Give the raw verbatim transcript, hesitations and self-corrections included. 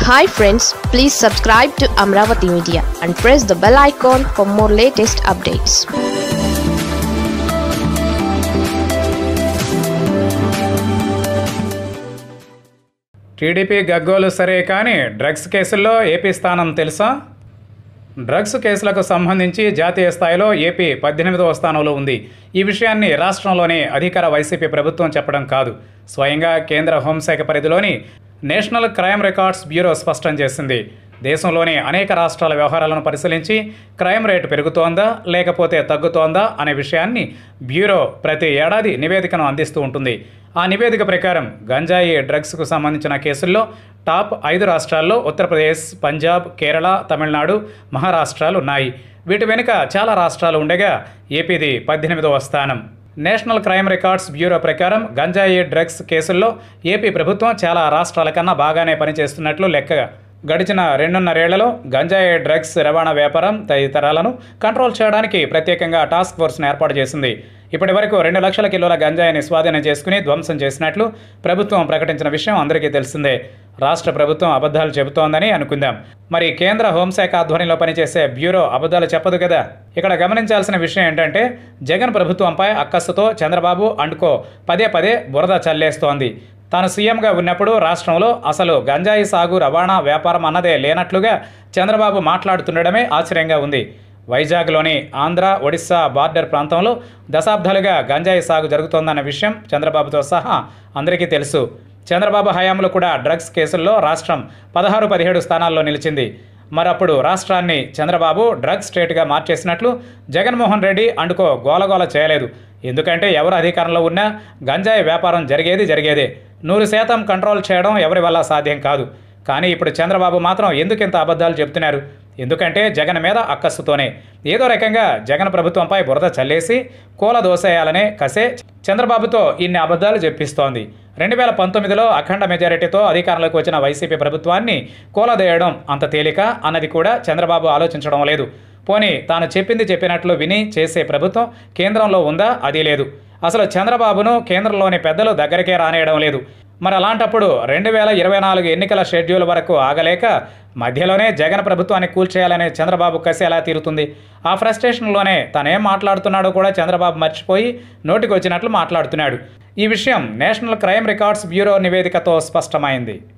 Hi friends, please subscribe to Amravati Media and press the bell icon for more latest updates. TDP గగ్గోలు సరే కానీ drugs కేసుల్లో AP స్థానం తెలుసా? Drugs కేసులకు సంబంధించి జాతీయ స్థాయిలో ఏపీ పద్దెనిమిదవ స్థానంలో ఉంది. ఈ విషయాన్ని రాష్ట్రంలోని అధికార వైసీపీ ప్రభుత్వం చెప్పడం కాదు, స్వయంగా కేంద్ర హోంశాఖ పరిధిలోని నేషనల్ క్రైమ్ రికార్డ్స్ బ్యూరో స్పష్టం చేసింది. దేశంలోని అనేక రాష్ట్రాల వ్యవహారాలను పరిశీలించి క్రైమ్ రేటు పెరుగుతోందా లేకపోతే తగ్గుతోందా అనే విషయాన్ని బ్యూరో ప్రతి ఏడాది నివేదికను అందిస్తూ ఉంటుంది. ఆ నివేదిక ప్రకారం గంజాయి డ్రగ్స్కు సంబంధించిన కేసుల్లో టాప్ ఐదు రాష్ట్రాల్లో ఉత్తరప్రదేశ్, పంజాబ్, కేరళ, తమిళనాడు, మహారాష్ట్రాలు ఉన్నాయి. వీటి వెనుక చాలా రాష్ట్రాలు ఉండగా ఏపీది పద్దెనిమిదవ స్థానం. నేషనల్ క్రైమ్ రికార్డ్స్ బ్యూరో ప్రకారం గంజాయి డ్రగ్స్ కేసుల్లో ఏపీ ప్రభుత్వం చాలా రాష్ట్రాల కన్నా బాగానే పనిచేస్తున్నట్లు లెక్క. గడిచిన రెండున్నరేళ్లలో గంజాయి డ్రగ్స్ రవాణా వ్యాపారం తదితరాలను కంట్రోల్ చేయడానికి ప్రత్యేకంగా టాస్క్ ఫోర్స్ను ఏర్పాటు చేసింది. ఇప్పటి వరకు రెండు లక్షల కిలోల గంజాయిని స్వాధీనం చేసుకుని ధ్వంసం చేసినట్లు ప్రభుత్వం ప్రకటించిన విషయం అందరికీ తెలిసిందే. రాష్ట్ర ప్రభుత్వం అబద్ధాలు చెబుతోందని అనుకుందాం, మరి కేంద్ర హోంశాఖ ఆధ్వర్యంలో పనిచేసే బ్యూరో అబద్ధాలు చెప్పదు కదా. ఇక్కడ గమనించాల్సిన విషయం ఏంటంటే, జగన్ ప్రభుత్వంపై అక్కస్సుతో చంద్రబాబు అండ్కో పదే పదే బురద చల్లేస్తోంది. తాను సీఎంగా ఉన్నప్పుడు రాష్ట్రంలో అసలు గంజాయి సాగు, రవాణా, వ్యాపారం అన్నదే లేనట్లుగా చంద్రబాబు మాట్లాడుతుండడమే ఆశ్చర్యంగా ఉంది. వైజాగ్లోని ఆంధ్ర, ఒడిశా బార్డర్ ప్రాంతంలో దశాబ్దాలుగా గంజాయి సాగు జరుగుతోందన్న విషయం చంద్రబాబుతో సహా అందరికీ తెలుసు. చంద్రబాబు హయాంలో కూడా డ్రగ్స్ కేసుల్లో రాష్ట్రం పదహారు పదిహేడు స్థానాల్లో నిలిచింది. మరప్పుడు రాష్ట్రాన్ని చంద్రబాబు డ్రగ్స్ స్టేట్గా మార్చేసినట్లు జగన్మోహన్ రెడ్డి అండుకో గోలగోల చేయలేదు. ఎందుకంటే ఎవరు అధికారంలో ఉన్నా గంజాయి వ్యాపారం జరిగేది జరిగేదే. నూరు శాతం కంట్రోల్ చేయడం ఎవరి వల్ల సాధ్యం కాదు. కానీ ఇప్పుడు చంద్రబాబు మాత్రం ఎందుకింత అబద్ధాలు చెప్తున్నారు? ఎందుకంటే జగన్ మీద అక్కస్సుతోనే. ఏదో రకంగా జగన్ ప్రభుత్వంపై బురద చల్లేసి కూల దోసేయాలనే కసే చంద్రబాబుతో ఇన్ని అబద్ధాలు చెప్పిస్తోంది. రెండు వేల పంతొమ్మిదిలో అఖండ మెజారిటీతో అధికారంలోకి వచ్చిన వైసీపీ ప్రభుత్వాన్ని కూలదేయడం అంత తేలిక అన్నది కూడా చంద్రబాబు ఆలోచించడం లేదు. పోనీ తాను చెప్పింది చెప్పినట్లు విని చేసే ప్రభుత్వం కేంద్రంలో ఉందా? అది లేదు. అసలు చంద్రబాబును కేంద్రంలోని పెద్దలు దగ్గరికే రానేయడం లేదు. మరి అలాంటప్పుడు రెండు వేల ఇరవై నాలుగు ఎన్నికల షెడ్యూల్ వరకు ఆగలేక మధ్యలోనే జగన్ ప్రభుత్వాన్ని కూల్చేయాలనే చంద్రబాబు కసి ఎలా తీరుతుంది? ఆ ఫ్రస్ట్రేషన్లోనే తనేం మాట్లాడుతున్నాడో కూడా చంద్రబాబు మర్చిపోయి నోటికి వచ్చినట్లు మాట్లాడుతున్నాడు. ఈ విషయం నేషనల్ క్రైమ్ రికార్డ్స్ బ్యూరో నివేదికతో స్పష్టమైంది.